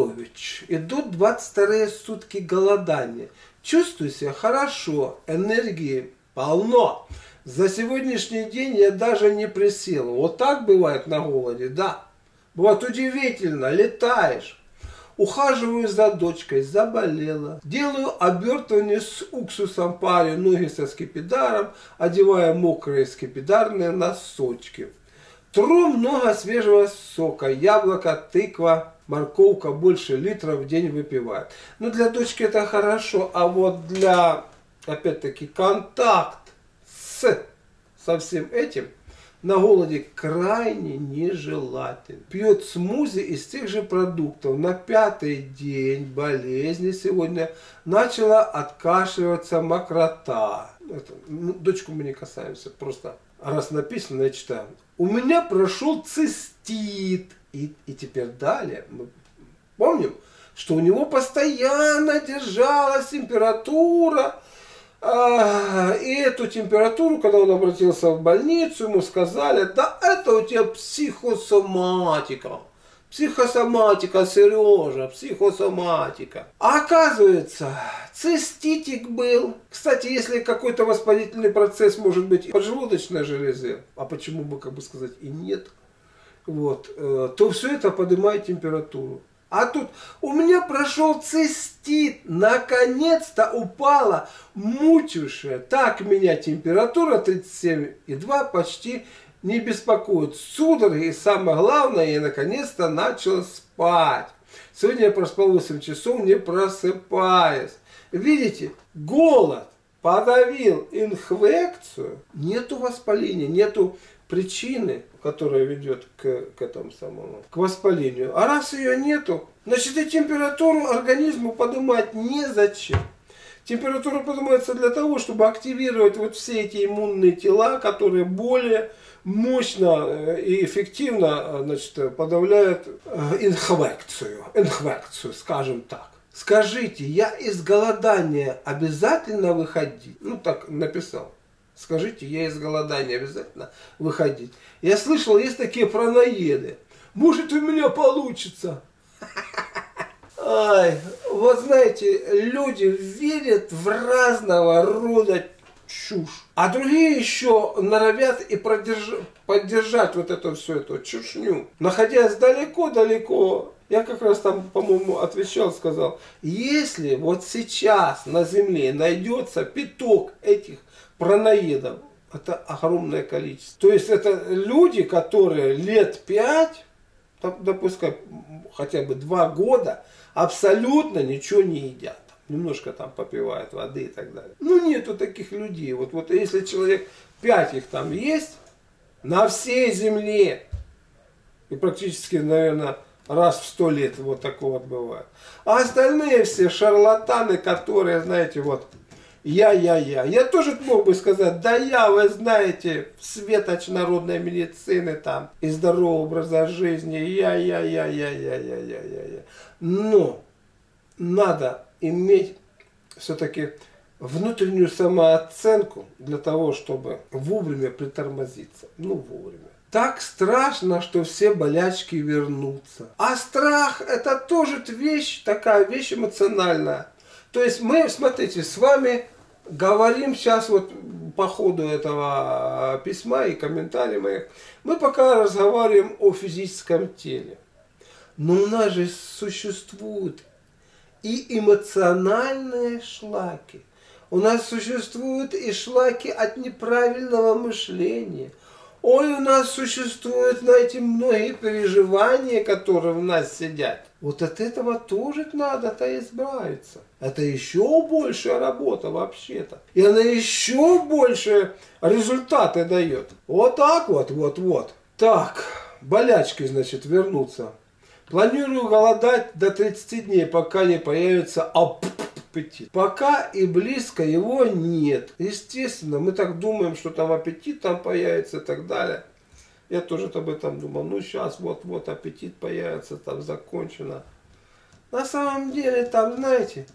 Петрович. Идут 22-е сутки голодания. Чувствую себя хорошо, энергии полно. За сегодняшний день я даже не присел. Вот так бывает на голоде, да. Бывает удивительно, летаешь. Ухаживаю за дочкой, заболела. Делаю обертывание с уксусом, парю ноги со скипидаром, одеваю мокрые скипидарные носочки. Тру много свежего сока, яблоко, тыква, морковка, больше литра в день выпивает. Ну, для дочки это хорошо, а вот для, опять-таки, контакт со всем этим на голоде крайне нежелателен. Пьет смузи из тех же продуктов. На 5-й день болезни сегодня начала откашливаться мокрота. Дочку мы не касаемся, просто раз написано, я читаю. У меня прошел цистит. И теперь далее мы помним, что у него постоянно держалась температура. И эту температуру, когда он обратился в больницу, ему сказали, да это у тебя психосоматика. Психосоматика, Сережа, психосоматика. А оказывается, циститик был. Кстати, если какой-то воспалительный процесс может быть и поджелудочной железы, а почему бы, как бы сказать, и нет, вот, то все это поднимает температуру. А тут у меня прошел цистит, наконец-то упала мучившая так меня температура 37,2 почти не беспокоит. Судороги и самое главное, я наконец-то начал спать. Сегодня я проспал 8 часов, не просыпаясь. Видите, голод подавил инфекцию, нету воспаления, нету причины, которая ведет к этому самому, к воспалению. А раз ее нету, значит и температуру организму поднимать незачем. Температура поднимается для того, чтобы активировать вот все эти иммунные тела, которые более мощно и эффективно, значит, подавляют инфекцию, скажем так. Скажите, я из голодания обязательно выходить? Ну так написал. Скажите, я из голодания обязательно выходить? Я слышал, есть такие праноеды. Может, у меня получится. Ай, вот знаете, люди верят в разного рода чушь. А другие еще норовят и поддержать вот эту всю эту чушню. Находясь далеко-далеко, я как раз там, по-моему, отвечал, сказал, если вот сейчас на земле найдется пяток этих праноедов, это огромное количество. То есть это люди, которые лет 5, допускай хотя бы 2 года, абсолютно ничего не едят. Немножко там попивают воды и так далее. Ну нету таких людей. Вот если человек 5 их там есть, на всей земле, и практически, наверное, раз в 100 лет вот такое вот бывает. А остальные все шарлатаны, которые, знаете, вот, я тоже мог бы сказать, да я, вы знаете, светоч народной медицины там и здорового образа жизни, я. Но надо иметь все-таки внутреннюю самооценку для того, чтобы вовремя притормозиться. Ну, вовремя. Так страшно, что все болячки вернутся. А страх это тоже вещь, такая вещь эмоциональная. То есть мы, смотрите, с вами говорим сейчас вот по ходу этого письма и комментариев моих, мы пока разговариваем о физическом теле. Но у нас же существуют и эмоциональные шлаки. У нас существуют и шлаки от неправильного мышления. Ой, у нас существуют, знаете, многие переживания, которые в нас сидят. Вот от этого тоже надо-то избавиться. Это еще большая работа вообще-то. И она еще больше результаты дает. Вот так вот. Так, болячки, значит, вернутся. Планирую голодать до 30 дней, пока не появится аппетит. Пока и близко его нет. Естественно, мы так думаем, что там аппетит там появится и так далее. Я тоже об этом думал. Ну, сейчас вот аппетит появится, там закончено. На самом деле, там, знаете,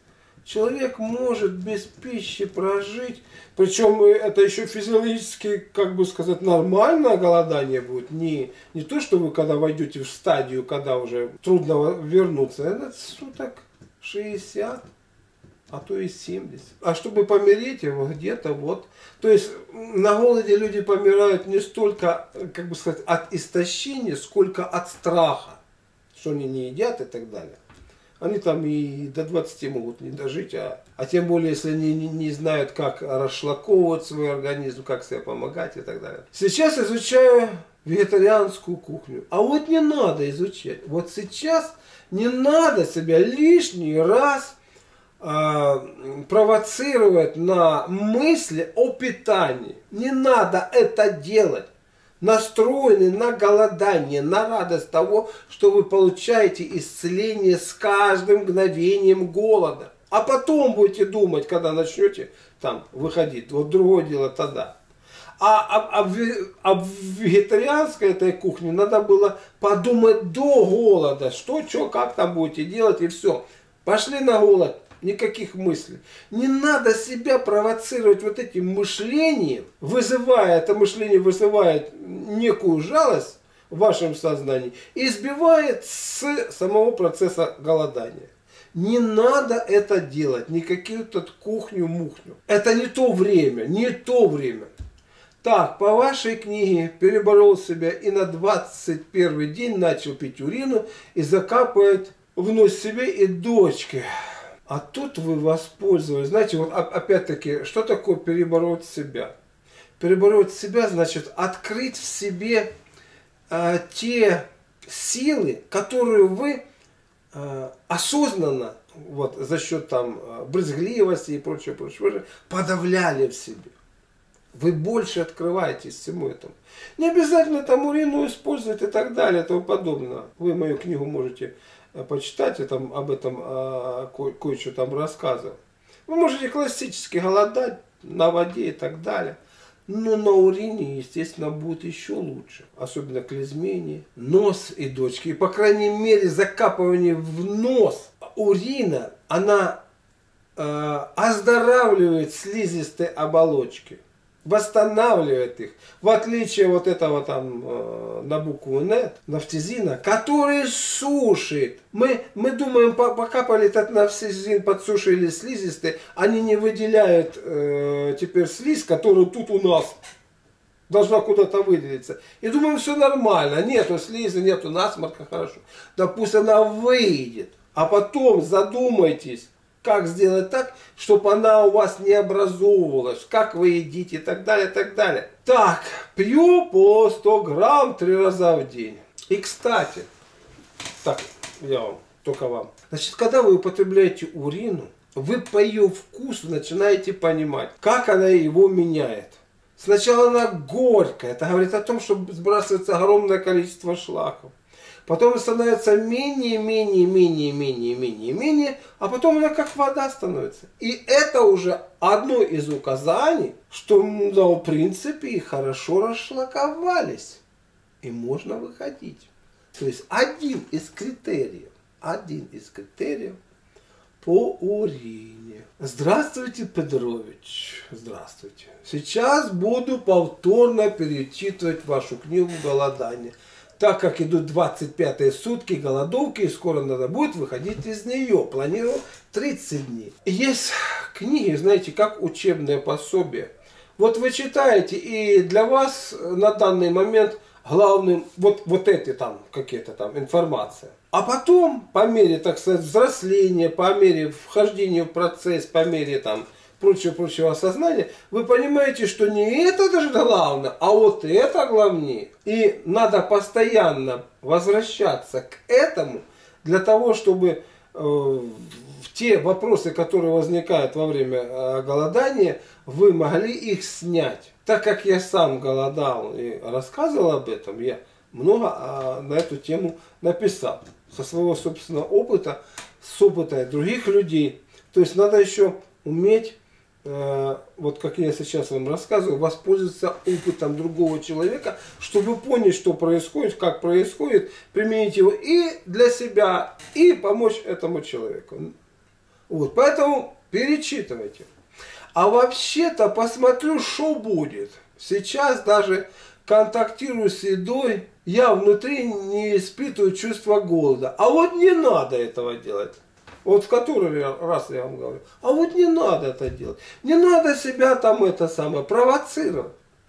человек может без пищи прожить, причем это еще физиологически, как бы сказать, нормальное голодание будет, не то, что вы когда войдете в стадию, когда уже трудно вернуться, это суток 60, а то и 70. А чтобы помереть, вот где-то вот. То есть на голоде люди помирают не столько, как бы сказать, от истощения, сколько от страха, что они не едят и так далее. Они там и до 20 могут не дожить, а тем более, если они не знают, как расшлаковывать свой организм, как себе помогать и так далее. Сейчас изучаю вегетарианскую кухню. А вот не надо изучать. Вот сейчас не надо себя лишний раз провоцировать на мысли о питании. Не надо это делать. Настроены на голодание, на радость того, что вы получаете исцеление с каждым мгновением голода. А потом будете думать, когда начнете там выходить. Вот другое дело тогда. А в вегетарианской этой кухне надо было подумать до голода, что, как там будете делать, и все. Пошли на голод. Никаких мыслей. Не надо себя провоцировать вот этим мышлением, это мышление вызывает некую жалость в вашем сознании и сбивает с самого процесса голодания. Не надо это делать, никакую тут кухню-мухню. Это не то время, не то время. Так, по вашей книге переборол себя и на 21 день начал пить урину и закапывать в нос себе и дочке. А тут вы воспользовались. Знаете, вот опять-таки, что такое перебороть себя? Перебороть себя значит открыть в себе те силы, которые вы осознанно, вот, за счет там брезгливости и прочее, подавляли в себе. Вы больше открываетесь всему этому. Не обязательно там урину использовать и так далее и тому подобное. Вы мою книгу можете почитать, я там об этом кое-что там рассказывал. Вы можете классически голодать на воде и так далее. Но на урине, естественно, будет еще лучше. Особенно клизмения, нос и дочки. И, по крайней мере, закапывание в нос урина, она оздоравливает слизистые оболочки. Восстанавливает их, в отличие вот этого там на букву Н, нафтизина, который сушит. Мы думаем, покапали этот нафтизин, подсушили слизистые, они не выделяют теперь слизь, которая тут у нас должна куда-то выделиться. И думаем, все нормально, нету слизи, нету насморка, хорошо. Да пусть она выйдет, а потом задумайтесь, как сделать так, чтобы она у вас не образовывалась, как вы едите и так далее, и так далее. Так, пью по 100 грамм 3 раза в день. И кстати, так, только вам. Значит, когда вы употребляете урину, вы по ее вкусу начинаете понимать, как она его меняет. Сначала она горькая, это говорит о том, что сбрасывается огромное количество шлаков. Потом становится менее, а потом она как вода становится. И это уже одно из указаний, что, да, в принципе, и хорошо расшлаковались. И можно выходить. То есть один из критериев по урине. Здравствуйте, Петрович. Здравствуйте. Сейчас буду повторно перечитывать вашу книгу «Голодание». Так как идут 25-е сутки голодовки, и скоро надо будет выходить из нее. Планирую 30 дней. Есть книги, знаете, как учебное пособие. Вот вы читаете, и для вас на данный момент главным вот эти там какие-то там информация. А потом, по мере, так сказать, взросления, по мере вхождения в процесс, по мере там прочего осознания, вы понимаете, что не это даже главное, а вот это главнее. И надо постоянно возвращаться к этому, для того, чтобы те вопросы, которые возникают во время голодания, вы могли их снять. Так как я сам голодал и рассказывал об этом, я много на эту тему написал. Со своего собственного опыта, с опыта других людей. То есть надо еще уметь, вот как я сейчас вам рассказываю, воспользоваться опытом другого человека, чтобы понять, что происходит, как происходит, применить его и для себя, и помочь этому человеку. Вот, поэтому перечитывайте. А вообще-то посмотрю, что будет. Сейчас даже контактирую с едой, я внутри не испытываю чувство голода. А вот не надо этого делать. Вот в который раз я вам говорю. А вот не надо это делать. Не надо себя там провоцировать.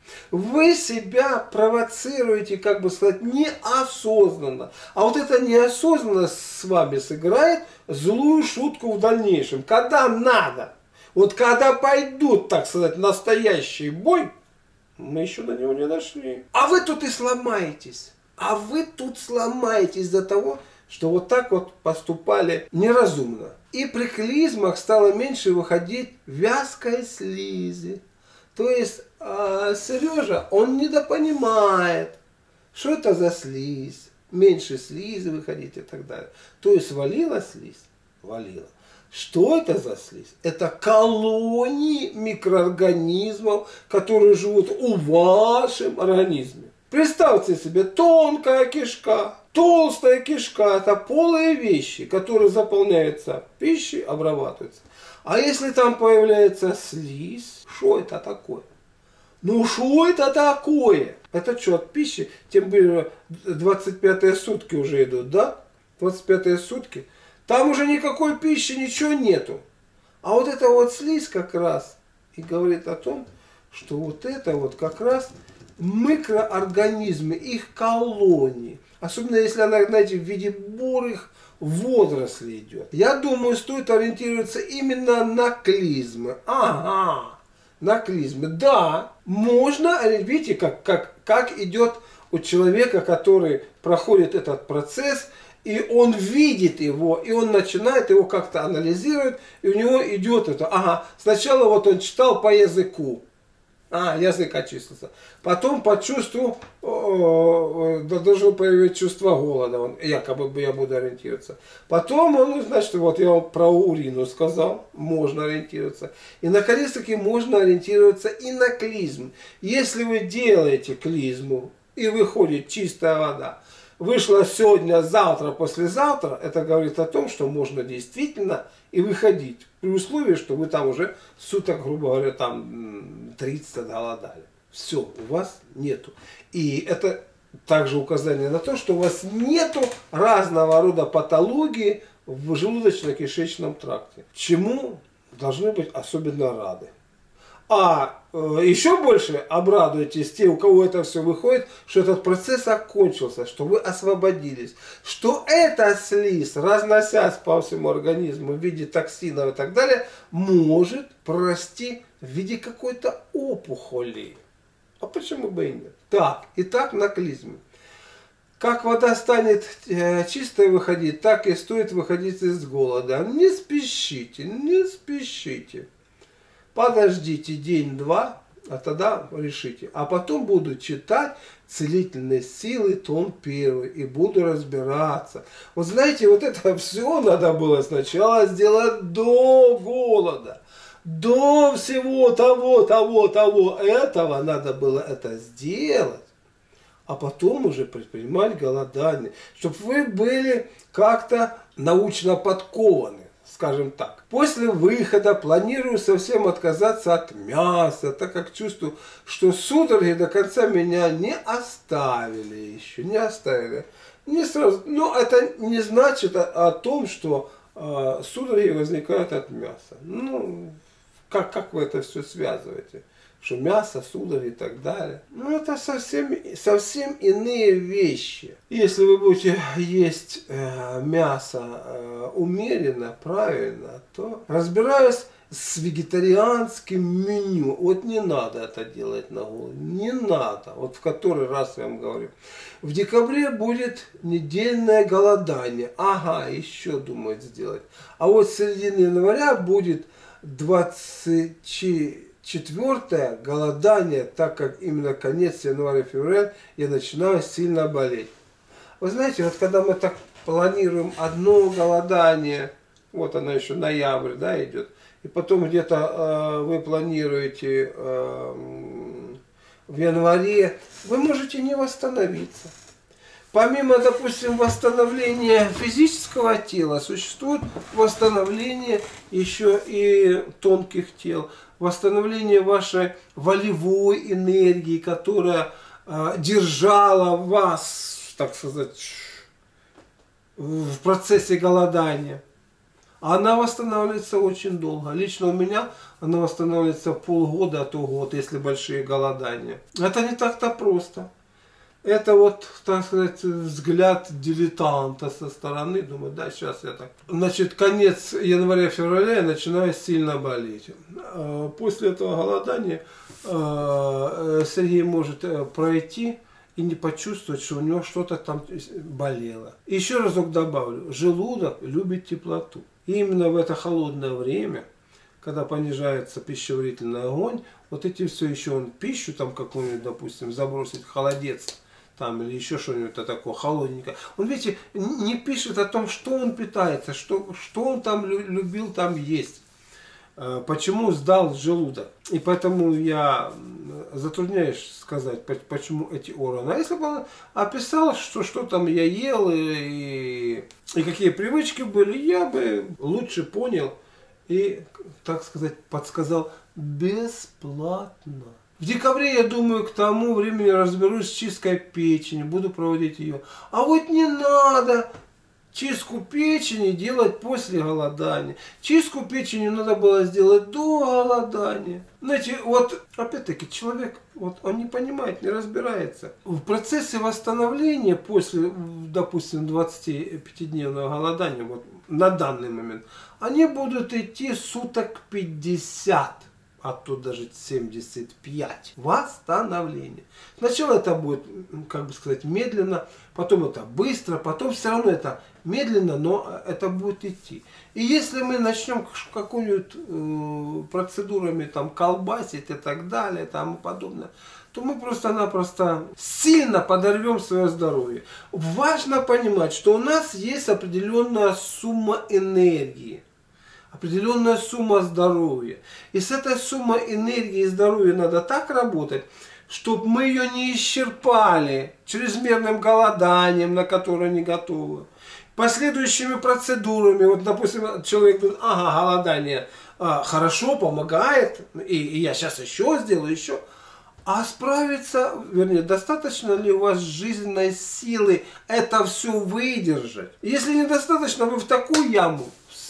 Вы себя провоцируете, как бы сказать, неосознанно. А вот эта неосознанность с вами сыграет злую шутку в дальнейшем. Когда надо. Вот когда пойдут, так сказать, настоящий бой, мы еще до него не дошли. А вы тут и сломаетесь. А вы тут сломаетесь из-за того, что вот так вот поступали неразумно. И при клизмах стало меньше выходить вязкой слизи. То есть Сережа, он недопонимает, что это за слизь. Меньше слизи выходить и так далее. То есть валила слизь? Валила. Что это за слизь? Это колонии микроорганизмов, которые живут у вашем организме. Представьте себе, тонкая кишка, толстая кишка, это полые вещи, которые заполняются пищей, обрабатываются. А если там появляется слизь, что это такое? Ну что это такое? Это что, от пищи? Тем более 25-е сутки уже идут, да? 25-е сутки. Там уже никакой пищи, ничего нету. А вот эта вот слизь как раз и говорит о том, что вот это вот как раз микроорганизмы, их колонии. Особенно если она, знаете, в виде бурых водорослей идет. Я думаю, стоит ориентироваться именно на клизмы. Ага, на клизмы. Да, можно, видите, как идет у человека, который проходит этот процесс, и он видит его, и он начинает его как-то анализировать, и у него идет это. Ага, сначала вот он читал по языку. Язык очистился. Потом почувствовал, должно появиться чувство голода. Он, якобы я буду ориентироваться. Потом он, значит, вот я вам про урину сказал, можно ориентироваться. И наконец-таки можно ориентироваться и на клизм. Если вы делаете клизму и выходит чистая вода, вышла сегодня, завтра, послезавтра, это говорит о том, что можно действительно и выходить. При условии, что вы там уже суток, грубо говоря, там 30 голодали. Все, у вас нету. И это также указание на то, что у вас нету разного рода патологии в желудочно-кишечном тракте. Чему должны быть особенно рады. Еще больше обрадуйтесь те, у кого это все выходит, что этот процесс окончился, что вы освободились, что эта слизь, разносясь по всему организму в виде токсинов и так далее, может прорасти в виде какой-то опухоли. А почему бы и нет? Так, итак, на клизме. Как вода станет чистой выходить, так и стоит выходить из голода. Не спешите, не спешите. Подождите день-два, а тогда решите. А потом буду читать «Целительные силы», том 1, и буду разбираться. Вот знаете, вот это все надо было сначала сделать до голода. До всего того, этого надо было это сделать. А потом уже предпринимать голодание. Чтобы вы были как-то научно подкованы. Скажем так. После выхода планирую совсем отказаться от мяса, так как чувствую, что судороги до конца меня не оставили еще, не оставили. Не сразу. Но это не значит о том, что судороги возникают от мяса. Ну, как вы это все связываете? Что мясо, судороги и так далее. Ну, это совсем иные вещи. Если вы будете есть мясо умеренно, правильно, то разбираюсь с вегетарианским меню. Вот не надо это делать на голод. Не надо. Вот в который раз я вам говорю. В декабре будет недельное голодание. Ага, еще думают сделать. А вот в середине января будет 24-е голодание, так как именно конец января-февраля я начинаю сильно болеть. Вы знаете, вот когда мы так планируем одно голодание, вот оно еще ноябрь, да, идет, и потом где-то вы планируете в январе, вы можете не восстановиться. помимо, допустим, восстановления физического тела, существует восстановление еще и тонких тел, восстановление вашей волевой энергии, которая держала вас, так сказать, в процессе голодания. Она восстанавливается очень долго. Лично у меня она восстанавливается полгода, а то год, если большие голодания. Это не так-то просто. Это вот, так сказать, взгляд дилетанта со стороны. Думаю, да, сейчас я так. Значит, конец января-февраля я начинаю сильно болеть. После этого голодания Сергей может пройти и не почувствовать, что у него что-то там болело. Еще разок добавлю. Желудок любит теплоту. И именно в это холодное время, когда понижается пищеварительный огонь, вот эти все еще он пищу там какую-нибудь, допустим, забросить в холодец, там, или еще что-нибудь такое холодненькое. Он, видите, не пишет о том, что он питается, что он там любил там есть. Почему сдал желудок. И поэтому я затрудняюсь сказать, почему эти органы. А если бы он описал, что там я ел и какие привычки были, я бы лучше понял и, так сказать, подсказал бесплатно. В декабре, я думаю, к тому времени разберусь с чисткой печени, буду проводить ее. А вот не надо чистку печени делать после голодания. Чистку печени надо было сделать до голодания. Знаете, вот опять-таки человек, вот он не понимает, не разбирается. В процессе восстановления после, допустим, 25-дневного голодания, вот на данный момент, они будут идти суток 50. А то даже 75. Восстановление. Сначала это будет, как бы сказать, медленно, потом это быстро, потом все равно это медленно, но это будет идти. И если мы начнем какую-нибудь процедурами там колбасить и так далее, тому подобное, то мы просто-напросто сильно подорвем свое здоровье. Важно понимать, что у нас есть определенная сумма энергии. Определенная сумма здоровья. И с этой суммой энергии и здоровья надо так работать, чтобы мы ее не исчерпали чрезмерным голоданием, на которое не готовы. Последующими процедурами. Вот, допустим, человек говорит, ага, голодание хорошо, помогает, и я сейчас еще сделаю, еще. А справиться, вернее, достаточно ли у вас жизненной силы это все выдержать? Если недостаточно, вы в такую яму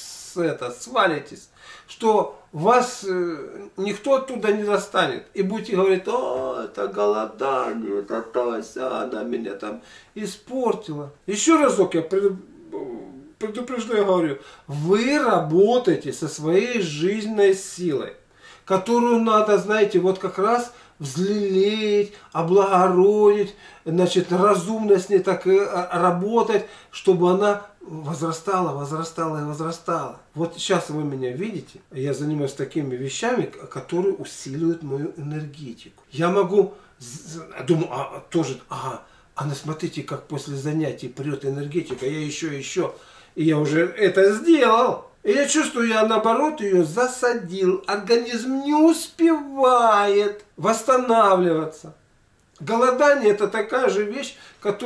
свалитесь, что вас никто оттуда не достанет. И будете говорить, о, это голодание, это то, она меня там испортила. Еще разок я предупреждаю, говорю, вы работаете со своей жизненной силой, которую надо, знаете, вот как раз взлелеять, облагородить, значит, разумно с ней так работать, чтобы она возрастала, возрастала и возрастала. Вот сейчас вы меня видите, я занимаюсь такими вещами, которые усиливают мою энергетику. Я могу, думаю, тоже, ну смотрите, как после занятий прет энергетика, я еще, и я уже это сделал. И я чувствую, я наоборот ее засадил. Организм не успевает восстанавливаться. Голодание это такая же вещь,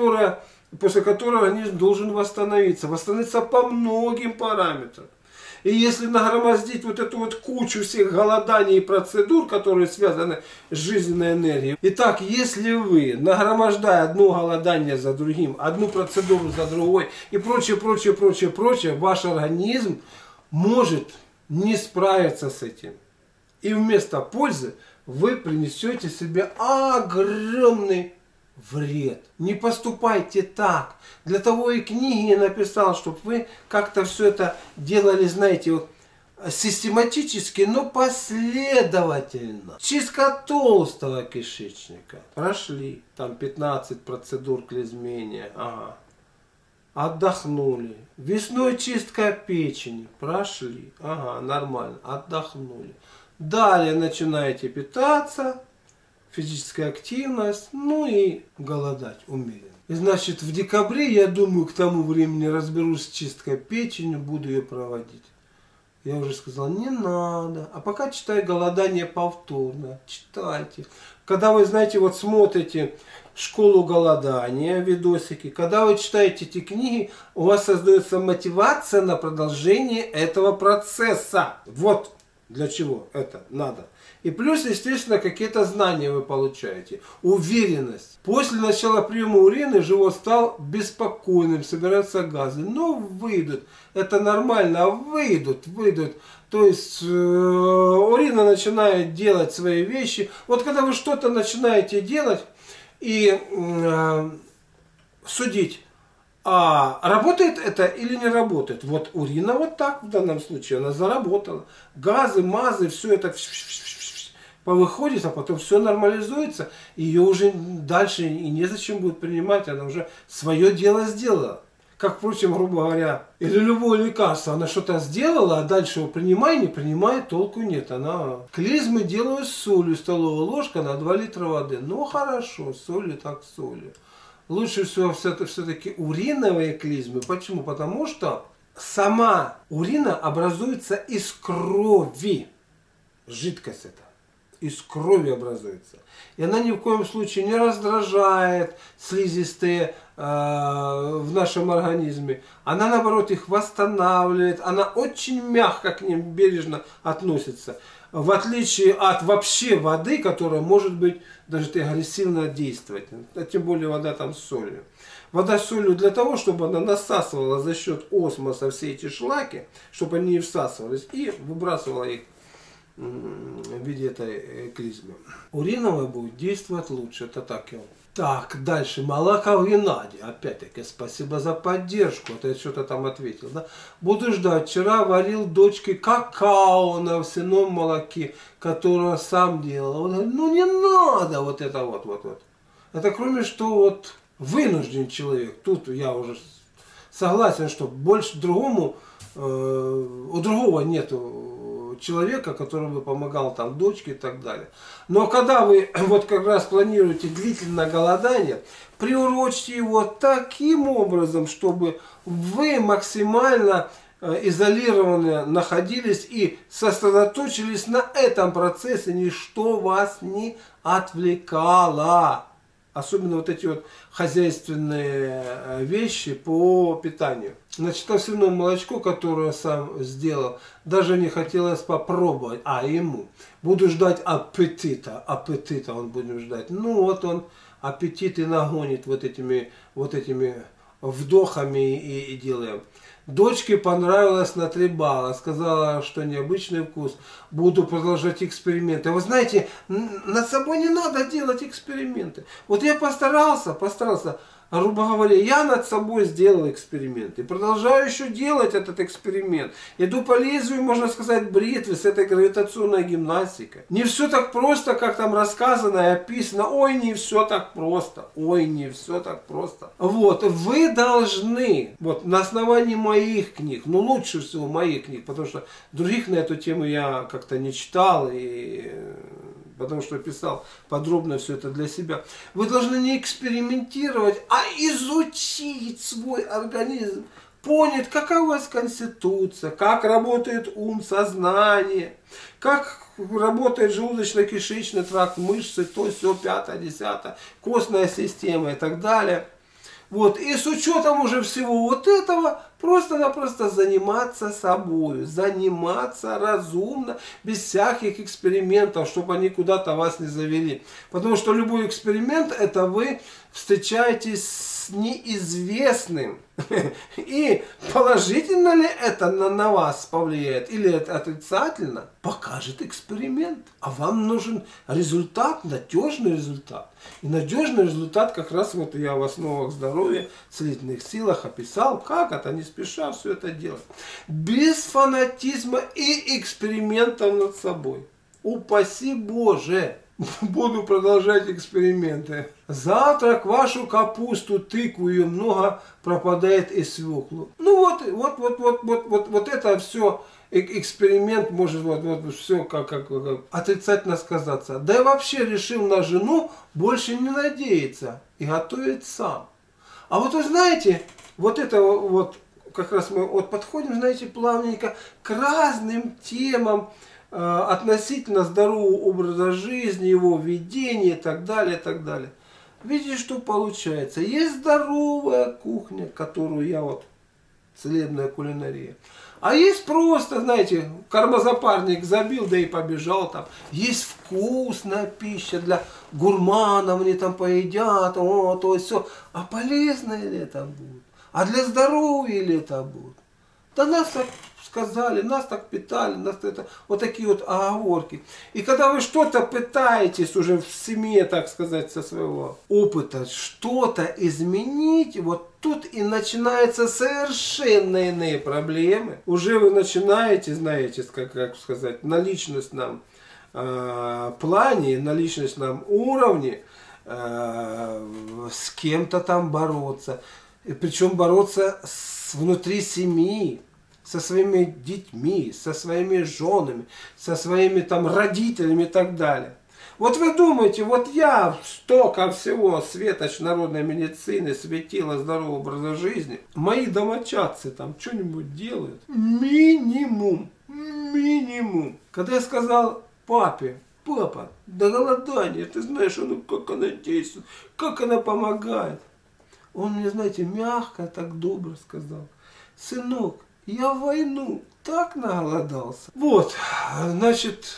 после которой организм должен восстановиться. Восстановиться по многим параметрам. И если нагромоздить вот эту вот кучу всех голоданий и процедур, которые связаны с жизненной энергией. Итак, если вы, нагромождая одно голодание за другим, одну процедуру за другой и прочее, ваш организм может не справиться с этим. И вместо пользы вы принесете себе огромный вред. Не поступайте так. Для того и книги я написал, чтобы вы как-то все это делали, знаете, вот систематически, но последовательно. Чистка толстого кишечника. Прошли. Там 15 процедур клизмения. Ага. Отдохнули. Весной чистка печени. Прошли. Ага, нормально. Отдохнули. Далее начинаете питаться. Физическая активность. Ну и голодать умеренно. И значит в декабре, я думаю, к тому времени разберусь с чисткой печени. Буду ее проводить. Я уже сказал, не надо. А пока читай «Голодание» повторно. Читайте. Когда вы, знаете, вот смотрите «Школу голодания», видосики, когда вы читаете эти книги, у вас создается мотивация на продолжение этого процесса. Вот для чего это надо. И плюс, естественно, какие-то знания вы получаете. Уверенность. После начала приема урины живот стал беспокойным, собираются газы. Но выйдут. Это нормально, выйдут. То есть урина начинает делать свои вещи. Вот когда вы что-то начинаете делать и судить, а работает это или не работает. Вот урина вот так в данном случае, она заработала. Газы, мазы, все это повыходит, а потом все нормализуется. Ее уже дальше и незачем будет принимать, она уже свое дело сделала. Как, впрочем, грубо говоря, или любое лекарство, она что-то сделала, а дальше его принимай, не принимай, толку нет. Она клизмы делаю с солью, столовая ложка на 2 литра воды. Ну хорошо, солью так солью. Лучше всего все-таки уриновые клизмы. Почему? Потому что сама урина образуется из крови. Жидкость это. Из крови образуется. И она ни в коем случае не раздражает слизистые в нашем организме. Она, наоборот, их восстанавливает. Она очень мягко к ним бережно относится. В отличие от вообще воды, которая может быть даже агрессивно действовать. А тем более вода там с солью. Вода с солью для того, чтобы она насасывала за счет осмоса все эти шлаки, чтобы они не всасывались, и выбрасывала их в виде этой клизмы. Уриновая будет действовать лучше. Это так я. Так, дальше. Малахов Геннадий. Опять-таки, спасибо за поддержку. Это я что-то там ответил. Да? Буду ждать. Вчера варил дочке какао на овсяном молоке, которое сам делал. Он говорит, ну не надо вот это вот. Это кроме что вот вынужден человек. Тут я уже согласен, что больше другому, у другого нету человека, который бы помогал там дочке и так далее. Но когда вы вот как раз планируете длительное голодание, приурочьте его таким образом, чтобы вы максимально изолированно находились и сосредоточились на этом процессе, ничто вас не отвлекало. Особенно вот эти вот хозяйственные вещи по питанию. Значит, овсяное молочко, которое я сам сделал, даже не хотелось попробовать. А ему. Буду ждать аппетита. Аппетита он будем ждать. Ну вот он аппетит и нагонит вот этими вдохами и делаем. Дочке понравилось на 3 балла. Сказала, что необычный вкус. Буду продолжать эксперименты. Вы знаете, над собой не надо делать эксперименты. Вот я постарался, грубо говоря, я над собой сделал эксперимент. И продолжаю еще делать этот эксперимент. Иду по лезвию, можно сказать, бритвы с этой гравитационной гимнастикой. Не все так просто, как там рассказано и описано. Ой, не все так просто. Ой, не все так просто. Вот, вы должны, вот, на основании моих книг, ну, лучше всего моих книг, потому что других на эту тему я как-то не читал, и потому что писал подробно все это для себя. Вы должны не экспериментировать, а изучить свой организм. Понять, какая у вас конституция, как работает ум, сознание, как работает желудочно-кишечный тракт, мышцы, то, все, 5, 10, костная система и так далее. Вот. И с учетом уже всего вот этого, просто-напросто заниматься собой, заниматься разумно, без всяких экспериментов, чтобы они куда-то вас не завели. Потому что любой эксперимент, это вы встречаетесь с неизвестным. И положительно ли это на вас повлияет, или это отрицательно, покажет эксперимент. А вам нужен результат, надежный результат. И надежный результат как раз вот я в основах здоровья, целительных силах описал, как это не спеша все это делать. Без фанатизма и экспериментов над собой. Упаси Боже! Буду продолжать эксперименты. Завтра вашу капусту, тыкву, ее много пропадает и свеклу. Ну вот это все эксперимент может все как отрицательно сказаться. Да и вообще решил на жену больше не надеяться и готовить сам. А вот вы знаете, вот это вот как раз мы вот подходим, знаете, плавненько к разным темам относительно здорового образа жизни, его ведения и так далее, и так далее. Видите, что получается? Есть здоровая кухня, которую я вот, целебная кулинария. А есть просто, знаете, кормозапарник забил, да и побежал там. Есть вкусная пища для гурманов, они там поедят, то и все. А полезное ли это будет? А для здоровья ли это будет? Да нас так сказали, нас так питали, нас это, вот такие вот оговорки. И когда вы что-то пытаетесь уже в семье, так сказать, со своего опыта, что-то изменить, вот тут и начинаются совершенно иные проблемы. Уже вы начинаете, знаете, как сказать, на личностном плане, на личностном уровне с кем-то там бороться. И причем бороться внутри семьи, со своими детьми, со своими женами, со своими там родителями и так далее. Вот вы думаете, вот я столько всего светоч народной медицины, светила здорового образа жизни, мои домочадцы там что-нибудь делают? Минимум. Минимум. Когда я сказал папе, папа, до голодания, ты знаешь, ну как она действует, как она помогает. Он мне, знаете, мягко, так добро сказал: сынок, я в войну так наголодался. Вот, значит,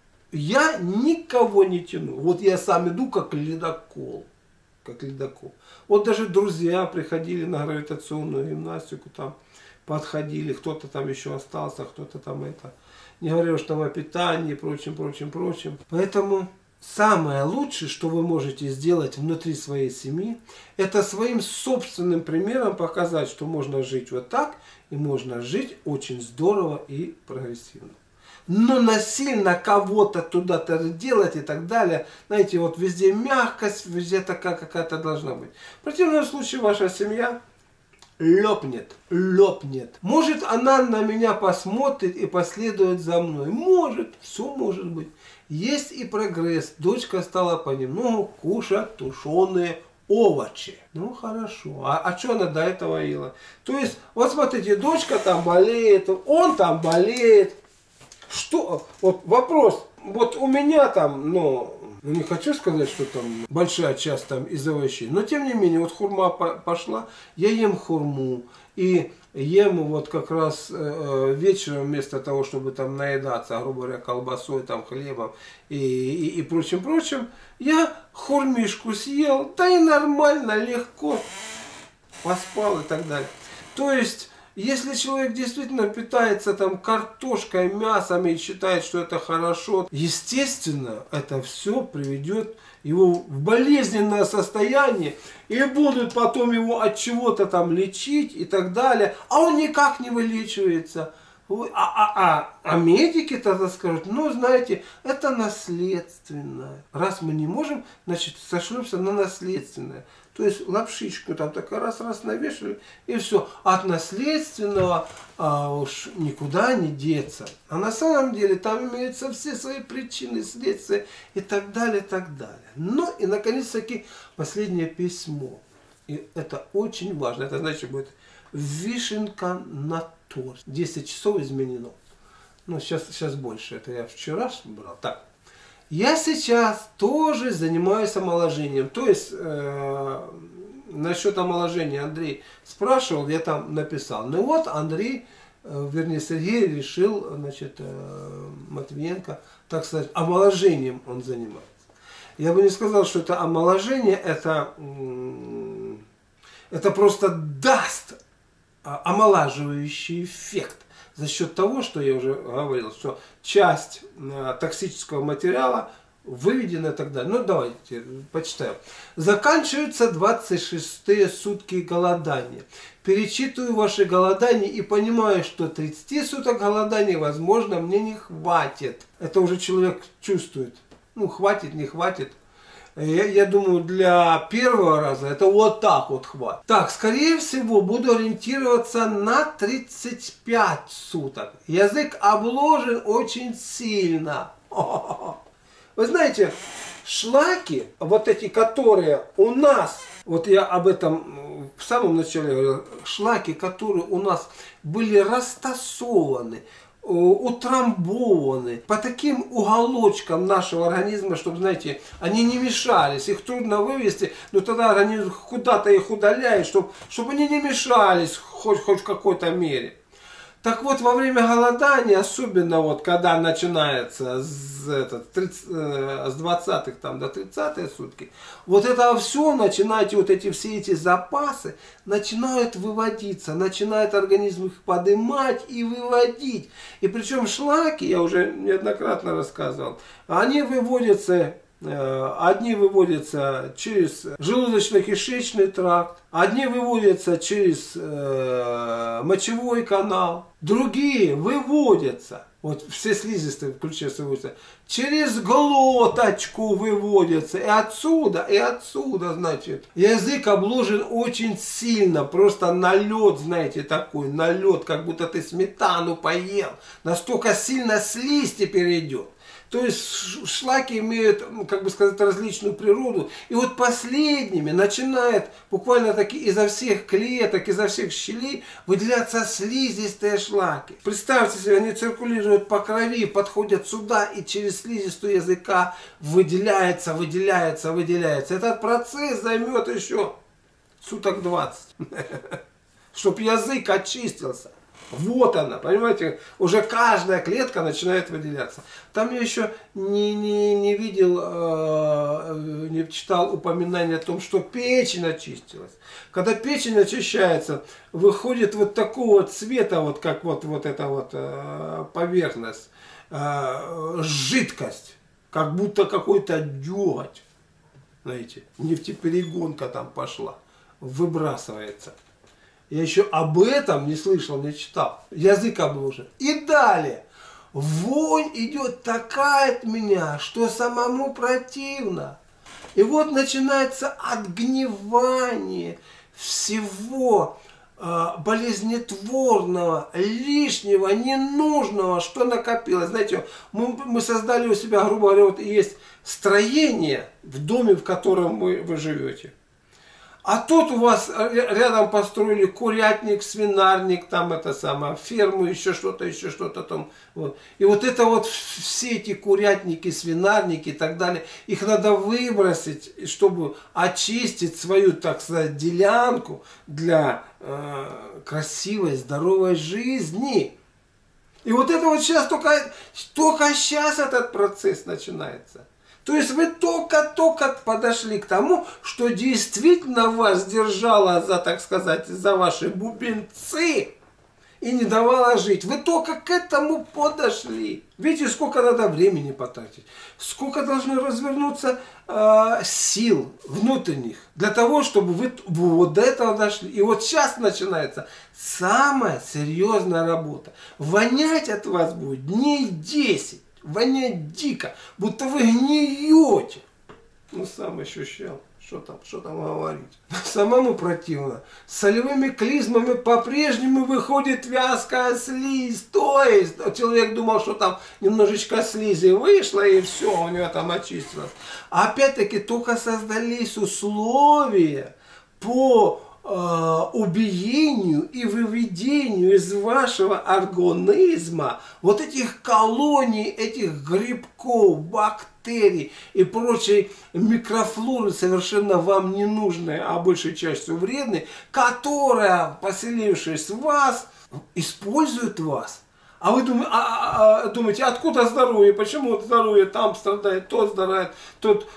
я никого не тяну. Вот я сам иду как ледокол. Как ледокол. Вот даже друзья приходили на гравитационную гимнастику, там подходили, кто-то там еще остался, кто-то там это. Не говоря уж там о питании и прочем. Поэтому самое лучшее, что вы можете сделать внутри своей семьи, это своим собственным примером показать, что можно жить вот так, и можно жить очень здорово и прогрессивно. Но насильно кого-то туда-то делать и так далее, знаете, вот везде мягкость, везде такая какая-то должна быть. В противном случае ваша семья лопнет. Может, она на меня посмотрит и последует за мной. Может, все может быть. Есть и прогресс. Дочка стала понемногу кушать тушеные овощи. Ну хорошо. А что она до этого ела? То есть, вот смотрите, дочка там болеет, он там болеет. Что? Вот вопрос. Вот у меня там, не хочу сказать, что там большая часть там из овощей, но тем не менее, вот хурма пошла, я ем хурму. И ем вот как раз вечером, вместо того, чтобы там наедаться, грубо говоря, колбасой, там, хлебом и прочим, я хурмишку съел, да и нормально, легко поспал и так далее. То есть, если человек действительно питается там картошкой, мясом и считает, что это хорошо, естественно, это все приведет его в болезненное состояние, и будут потом его от чего-то там лечить и так далее, а он никак не вылечивается. А медики тогда скажут, знаете, это наследственное. Раз мы не можем, значит, сошлемся на наследственное. То есть лапшичку там так раз навешали, и все. От наследственного уж никуда не деться. А на самом деле там имеются все свои причины, следствия и так далее, и так далее. Ну и наконец-таки последнее письмо. И это очень важно. Это значит будет вишенка на торт. 10 часов изменено. Сейчас больше. Это я вчера брал. Так. Я сейчас тоже занимаюсь омоложением. То есть, насчет омоложения Андрей спрашивал, я там написал. Ну вот Андрей, вернее Сергей решил, значит, Матвиенко, так сказать, омоложением он занимается. Я бы не сказал, что это омоложение, это просто даст омолаживающий эффект. За счет того, что я уже говорил, что часть токсического материала выведена и так далее. Ну, давайте почитаем. Заканчиваются 26-е сутки голодания. Перечитываю ваши голодания и понимаю, что 30 суток голодания, возможно, мне не хватит. Это уже человек чувствует. Хватит, не хватит. Я думаю, для первого раза это вот так вот хватит. Так, скорее всего, буду ориентироваться на 35 суток. Язык обложен очень сильно. Вы знаете, шлаки, вот эти, которые у нас Вот я об этом в самом начале говорил. Шлаки, которые у нас были растасованы, утрамбованы по таким уголочкам нашего организма, чтобы, знаете, они не мешались, их трудно вывести, но тогда организм куда-то их удаляет, чтобы они не мешались хоть в какой-то мере. Так вот, во время голодания, особенно вот когда начинается с 20-х там, до 30-е сутки, вот это все, начинаете, вот все эти запасы начинают выводиться, начинает организм их поднимать и выводить. И причем шлаки, я уже неоднократно рассказывал, они выводятся... Одни выводятся через желудочно-кишечный тракт, одни выводятся через мочевой канал, другие выводятся, вот все слизистые включаются, выводятся, через глоточку выводятся, и отсюда, значит, язык обложен очень сильно, просто налет, знаете, такой налет, как будто ты сметану поел, настолько сильно слизь теперь идет. То есть шлаки имеют, как бы сказать, различную природу. И вот последними начинает буквально таки изо всех клеток, изо всех щелей выделяться слизистые шлаки. Представьте себе, они циркулируют по крови, подходят сюда и через слизистую языка выделяется. Этот процесс займет еще суток 20, чтобы язык очистился. Вот она, понимаете, уже каждая клетка начинает выделяться. Там я еще не видел, не читал упоминания о том, что печень очистилась. Когда печень очищается, выходит вот такого цвета, вот как вот эта вот поверхность, жидкость, как будто какой-то деготь, знаете, нефтеперегонка там пошла, выбрасывается. Я еще об этом не слышал, не читал. Язык обложен. И далее. Вонь идет такая от меня, что самому противно. И вот начинается отгнивание всего болезнетворного, лишнего, ненужного, что накопилось. Знаете, мы создали у себя, грубо говоря, вот есть строение в доме, в котором вы живете. А тут у вас рядом построили курятник, свинарник, там это самое, ферму, еще что-то там. Вот. И вот это вот все эти курятники, свинарники и так далее, их надо выбросить, чтобы очистить свою, так сказать, делянку для красивой, здоровой жизни. И вот это вот сейчас только сейчас этот процесс начинается. То есть вы только-только подошли к тому, что действительно вас держало за, так сказать, за ваши бубенцы и не давало жить. Вы только к этому подошли. Видите, сколько надо времени потратить, сколько должно развернуться сил внутренних для того, чтобы вы вот до этого дошли. И вот сейчас начинается самая серьезная работа. Вонять от вас будет дней 10. Вонять дико, будто вы гниете. Ну, сам ощущал. Что там говорить. Самому противно. С солевыми клизмами по-прежнему выходит вязкая слизь. То есть, человек думал, что там немножечко слизи вышло, и все, у него там очистилось. А опять-таки, только создались условия по убиению и выведению из вашего организма вот этих колоний, этих грибков, бактерий и прочей микрофлоры, совершенно вам не нужной, а большей частью вредной, которая, поселившись в вас, использует вас. А вы думаете, откуда здоровье? Почему здоровье там страдает, тот страдает, тот.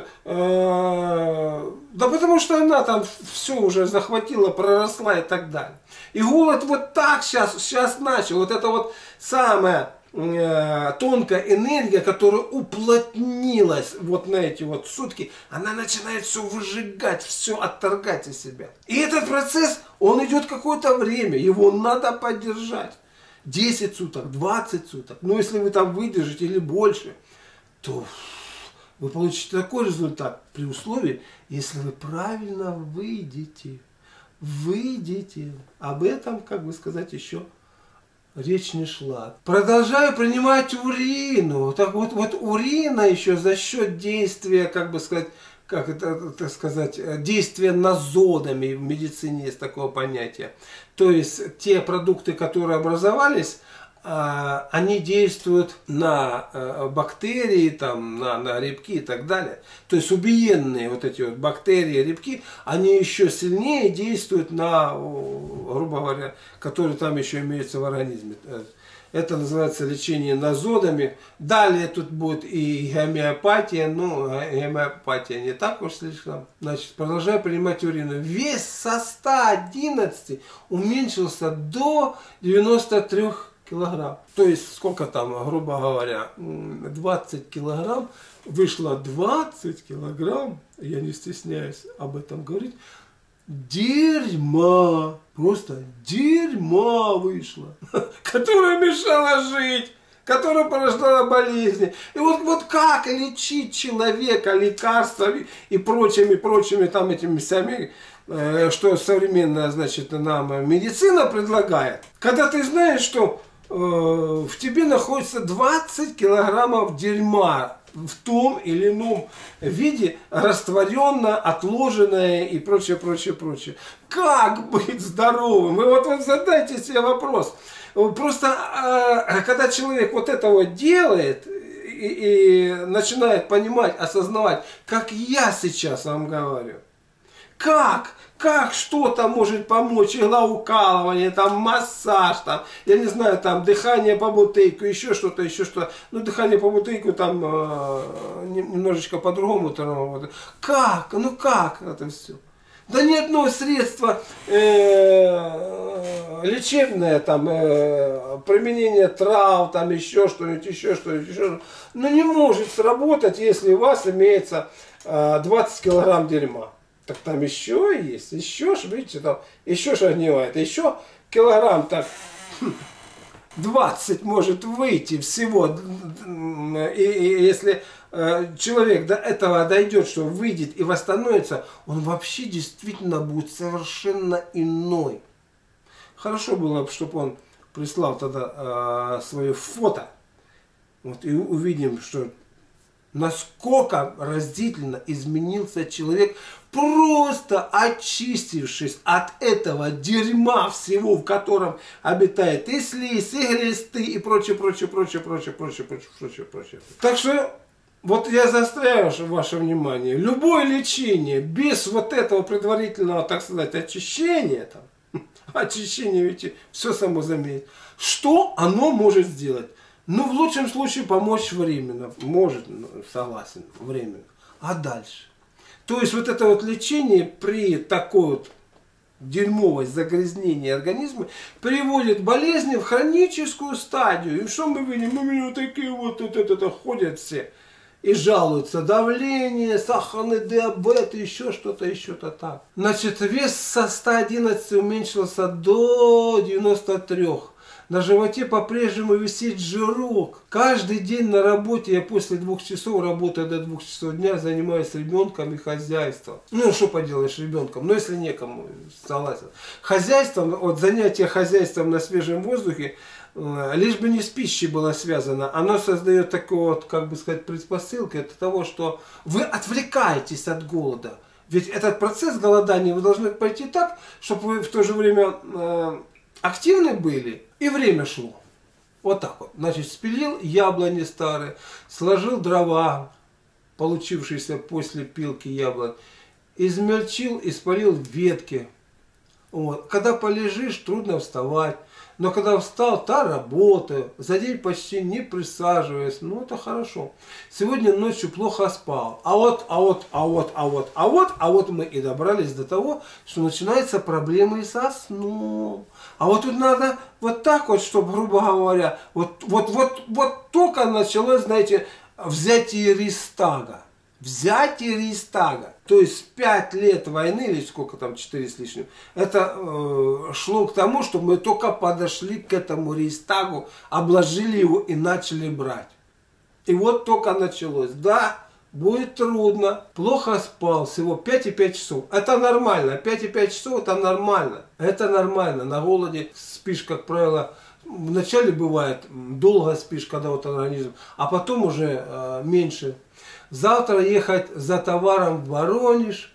Да потому что она там все уже захватила, проросла и так далее. И голод вот так сейчас начал. Вот это вот самая тонкая энергия, которая уплотнилась вот на эти вот сутки, она начинает все выжигать, все отторгать из себя. И этот процесс, он идет какое-то время, его надо поддержать. 10 суток, 20 суток. Но если вы там выдержите или больше, то вы получите такой результат при условии, если вы правильно выйдете. Об этом, как бы сказать, еще речь не шла. Продолжаю принимать урину. Так вот урина еще за счет действия, как бы сказать, как это, так сказать, действие нозодами, в медицине есть такое понятие. То есть те продукты, которые образовались, они действуют на бактерии, там, на грибки и так далее. То есть убиенные вот эти вот бактерии, грибки, они еще сильнее действуют на, грубо говоря, которые там еще имеются в организме. Это называется лечение нозодами. Далее тут будет и гомеопатия. Ну, гомеопатия не так уж слишком. Значит, продолжаю принимать урину. Вес со 111 уменьшился до 93 килограмм. То есть, сколько там, грубо говоря, 20 килограмм. Вышло 20 килограмм, я не стесняюсь об этом говорить, дерьма, просто дерьма вышло, которое мешало жить, которое порождало болезни. И вот как лечить человека лекарствами и прочими там этими всеми, что современная, значит, нам медицина предлагает. Когда ты знаешь, что в тебе находится 20 килограммов дерьма, в том или ином виде растворенное, отложенное и прочее, прочее, прочее. Как быть здоровым? Вы вот задайте себе вопрос. Просто когда человек вот это вот делает и начинает понимать, осознавать, как я сейчас вам говорю, как что-то может помочь, иглоукалывание, там массаж, там, я не знаю, там дыхание по бутейку, еще что-то, еще что-то. Ну, дыхание по бутейку там немножечко по-другому. Как? Ну как это все? Да ни одно средство лечебное, там, применение трав, там еще что-нибудь, еще что-нибудь, ну не может сработать, если у вас имеется 20 килограмм дерьма. Так там еще есть, еще ж, видите, там еще ж огневает, еще килограмм так 20 может выйти всего. И если человек до этого дойдет, что выйдет и восстановится, он вообще действительно будет совершенно иной. Хорошо было бы, чтобы он прислал тогда свое фото. Вот, и увидим, что насколько разительно изменился человек, просто очистившись от этого дерьма всего, в котором обитает и слизь, и глисты, и прочее. Так что, вот я заостряю ваше внимание, любое лечение без вот этого предварительного, так сказать, очищения, очищение, видите, все само заменит, что оно может сделать? Ну, в лучшем случае помочь временно. Может, согласен, временно. А дальше? То есть, вот это вот лечение при такой вот дерьмовой загрязнении организма приводит болезни в хроническую стадию. И что мы видим? Мы видим вот такие вот ходят все и жалуются. Давление, сахарный диабет, еще что-то так. Значит, вес со 111 уменьшился до 93. На животе по-прежнему висит жирок. Каждый день на работе я после 2 часов, работаю до 2 часов дня, занимаюсь ребенком и хозяйством. Ну, что поделаешь ребенком, ну, если некому, согласен. Хозяйством, вот занятие хозяйством на свежем воздухе, лишь бы не с пищей было связано, оно создает такую вот, как бы сказать, предпосылку от того, что вы отвлекаетесь от голода. Ведь этот процесс голодания вы должны пойти так, чтобы вы в то же время активны были и время шло. Вот так вот. Значит, спилил яблони старые, сложил дрова, получившиеся после пилки яблонь, измельчил и спалил ветки. Вот. Когда полежишь, трудно вставать. Но когда встал, та работаю. За день почти не присаживаюсь. Ну, это хорошо. Сегодня ночью плохо спал. А вот мы и добрались до того, что начинаются проблемы со сном. А вот тут надо вот так вот, чтобы, грубо говоря, вот только началось, знаете, взятие Рейхстага. Взятие Рейхстага. То есть 5 лет войны, или сколько там, 4 с лишним, это шло к тому, что мы только подошли к этому Рейхстагу, обложили его и начали брать. И вот только началось. Да, будет трудно. Плохо спал, всего 5,5 часов. Это нормально. 5,5 часов это нормально. Это нормально. На голоде спишь, как правило, вначале бывает долго спишь, когда вот организм, а потом уже меньше. Завтра ехать за товаром в Воронеж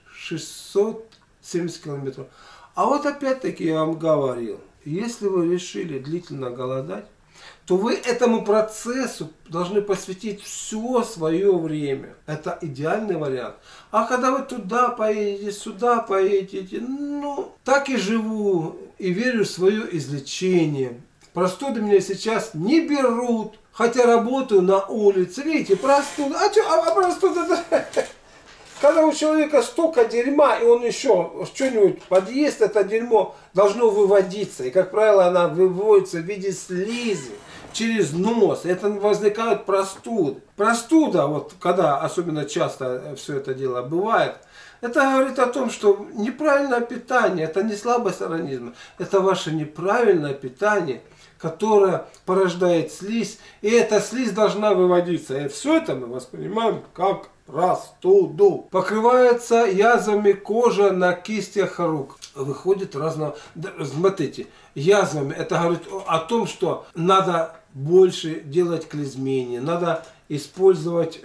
670 километров. А вот опять-таки я вам говорил, если вы решили длительно голодать, то вы этому процессу должны посвятить все свое время. Это идеальный вариант. А когда вы туда поедете, сюда поедете, ну, так и живу и верю в свое излечение. Простуды меня сейчас не берут, хотя работаю на улице. Видите, простуда. А простуда... Когда у человека столько дерьма, и он еще что-нибудь подъест, это дерьмо должно выводиться. И, как правило, она выводится в виде слизи через нос. Это возникают простуды. Простуда, вот когда особенно часто все это дело бывает, это говорит о том, что неправильное питание, это не слабость организма, это ваше неправильное питание, которое порождает слизь, и эта слизь должна выводиться. И все это мы воспринимаем как простуду. Покрывается язвами кожа на кистях рук. Выходит разного... Смотрите, язвами. Это говорит о том, что надо больше делать клизмени, надо использовать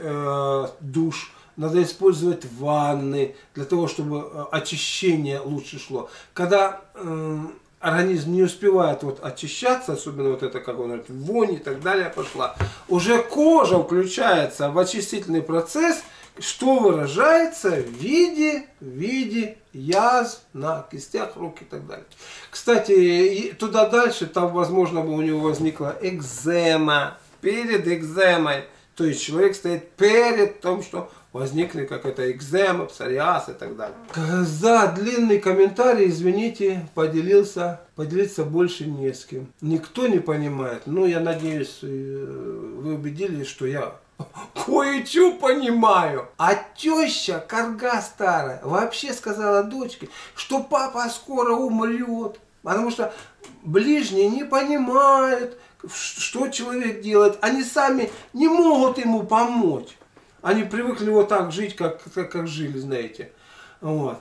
душ, надо использовать ванны для того, чтобы очищение лучше шло. Когда организм не успевает вот очищаться, особенно вот это, как он говорит, вонь и так далее пошла, уже кожа включается в очистительный процесс, что выражается в виде язв на кистях рук и так далее. Кстати, туда дальше, там, возможно, бы у него возникла экзема. Перед экземой. То есть человек стоит перед тем, что возникнет какая-то экзема, псориаз и так далее. За длинный комментарий, извините, поделиться больше не с кем. Никто не понимает. Ну, я надеюсь, вы убедились, что я кое-что понимаю. А теща, карга старая, вообще сказала дочке, что папа скоро умрет. Потому что ближние не понимают, что человек делает. Они сами не могут ему помочь. Они привыкли вот так жить, как жили, знаете. Вот.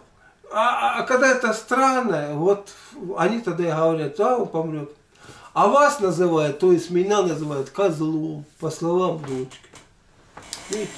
А когда это странно, вот они тогда и говорят, он помрет. А вас называют, то есть меня называют козлом, по словам дочки. Видите?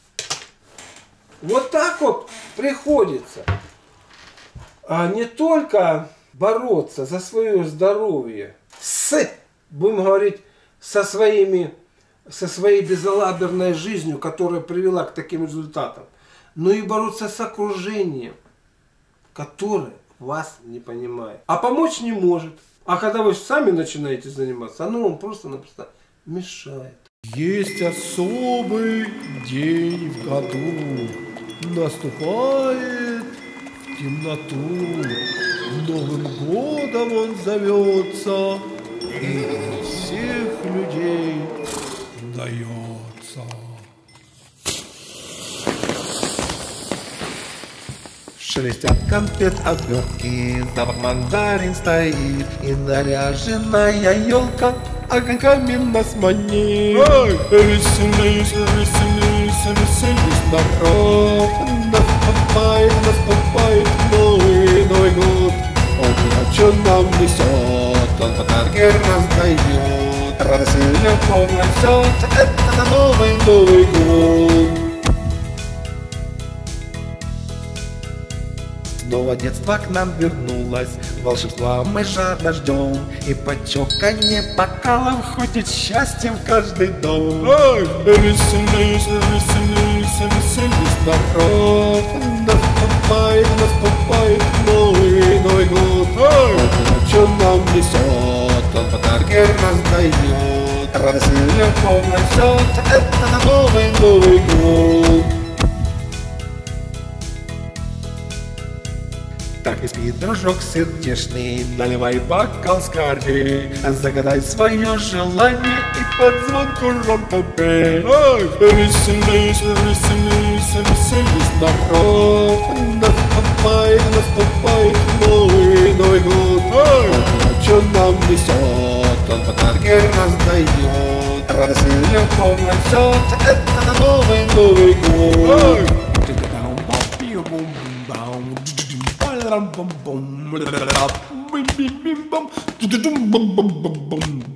Вот так вот приходится. А не только бороться за свое здоровье, будем говорить, со своей безалаберной жизнью, которая привела к таким результатам, но и бороться с окружением, которое вас не понимает. А помочь не может. А когда вы сами начинаете заниматься, оно вам просто-напросто мешает. Есть особый день в году, наступает в темноту, Новым годом он зовется, и всех людей дается. Шелестят конфет обертки, запах мандарин стоит, и наряженная елка огоньками нас манит. Веселись, веселись, веселись, народ, наступает Новый год. Он что нам несет, он подарки раздает, радость и любовь несет, это Новый год. Снова детство к нам вернулось, волшебства мы жадно ждем, и подчерканье бокалов ходит счастьем в каждый дом. Веселись, веселись, веселись, народ, наступает Новый год. Он что нам несет, он подарки раздает, радость и любовь несет, это Новый год. Так и спи, дружок сердечный, наливай бокал скорей, загадай свое желание и под звонку ромко пей. Веселись, веселись, веселись, народ, наступает Новый год. Он что нам несет, он подарки раздает, радость и любовь несет, это Новый год. Bum bum bum bum bum bum bum bum bum bum bum bum bum bum